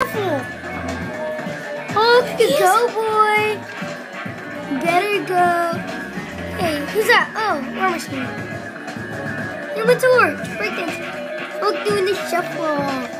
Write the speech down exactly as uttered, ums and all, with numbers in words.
shuffle. Oh, you go, boy. Better go. Hey, who's that? Oh, War Machine. You're my torch. Breakdance. Oh, doing the shuffle.